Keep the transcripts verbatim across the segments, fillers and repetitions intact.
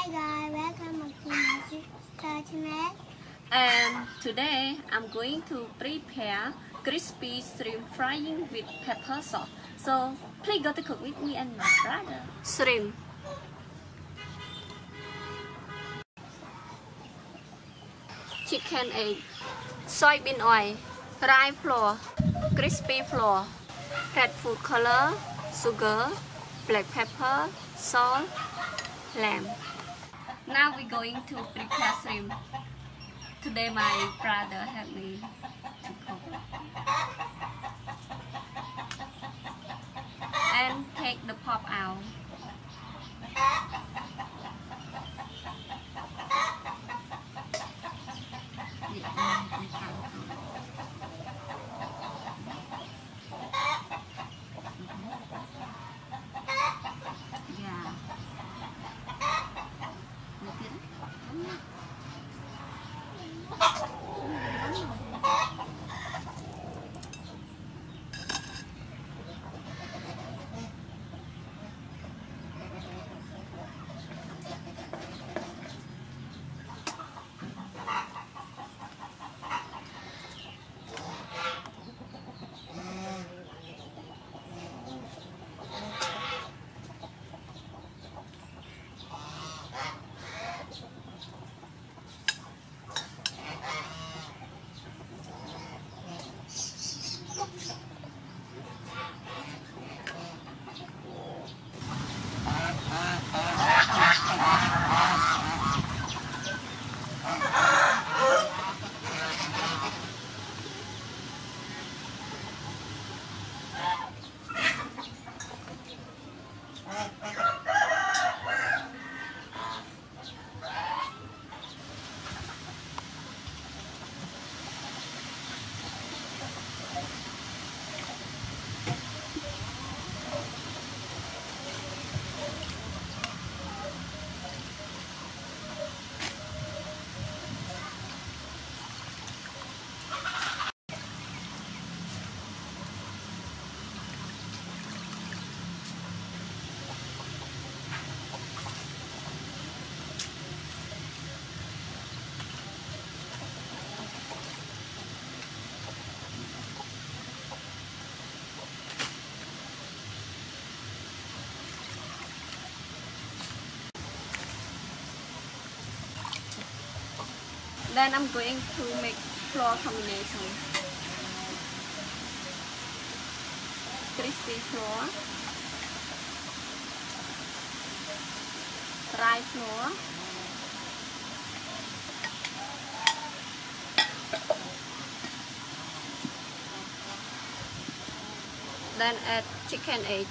Hi guys, welcome back to my sister channel. And today I'm going to prepare crispy shrimp frying with pepper sauce. So please go to cook with me and my brother. Shrimp, chicken egg, soybean oil, rye flour, crispy flour, red food color, sugar, black pepper, salt, lamb. Now we're going to prepare shrimp. Today my brother helped me to cook. And take the pop out. Yeah. Then I'm going to make flour combination. Crispy flour, rye flour, then add chicken egg.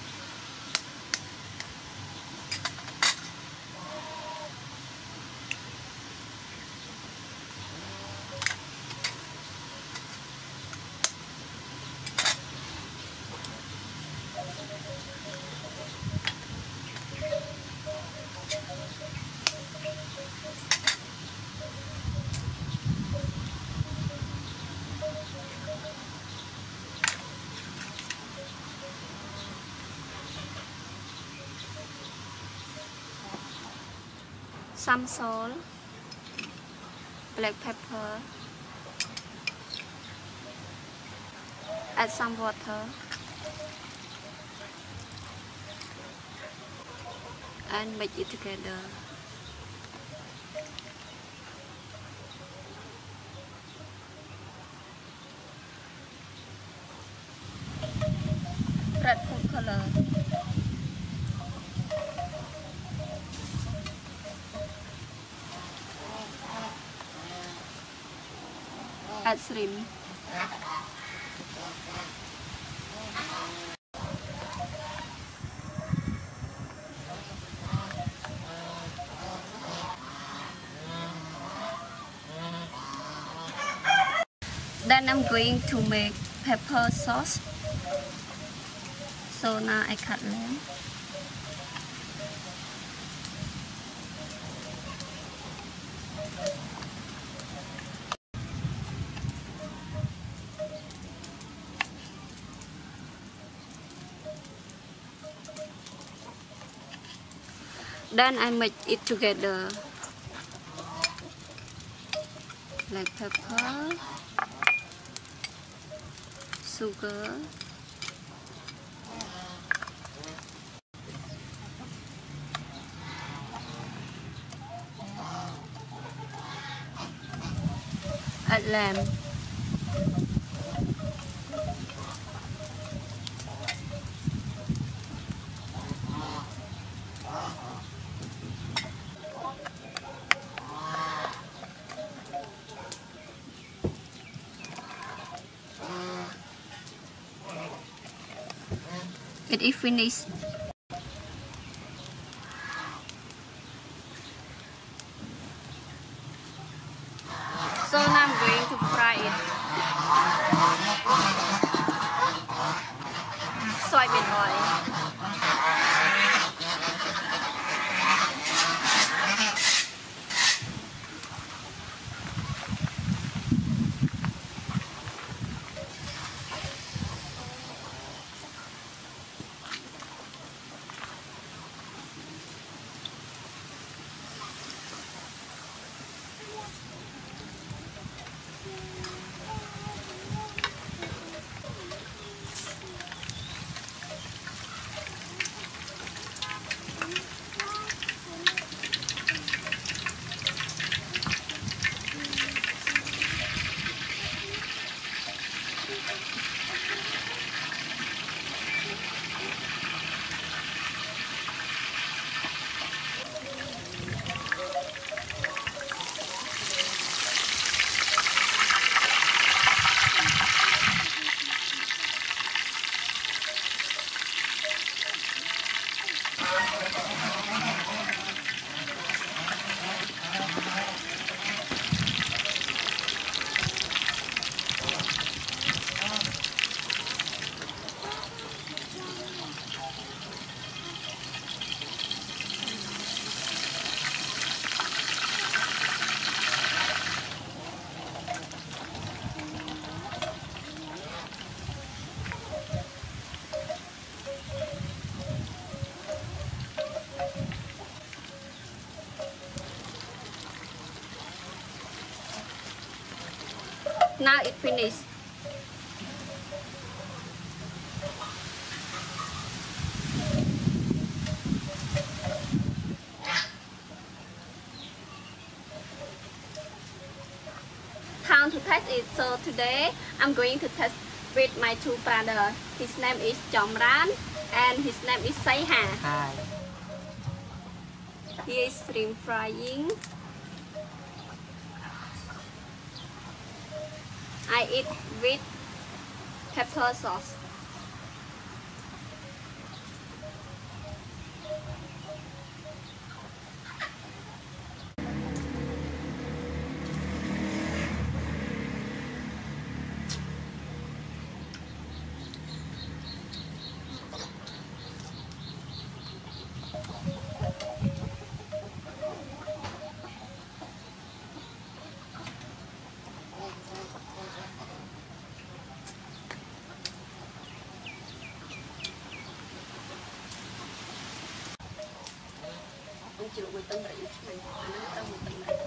Some salt, black pepper, add some water, and mix it together. Red food color. Add shrimp. Then I'm going to make pepper sauce. So now I cut lamb. Then I mix it together. Black pepper, sugar, add lamb. It is finished. So now I'm going to fry it. Soybean oil. Now it finished. Time to test it. So today I'm going to test with my two brother. His name is Jomran and his name is Saiha. Hi. Here is shrimp frying. I eat with pepper sauce. Chịu người tân rỉ mình anh ấy tân người tân này.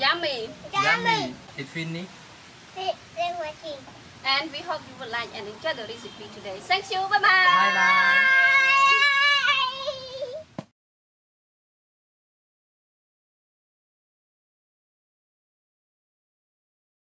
Yummy. Yummy. It's finished. And we hope you will like and enjoy the recipe today. Thank you. Bye bye. Bye bye.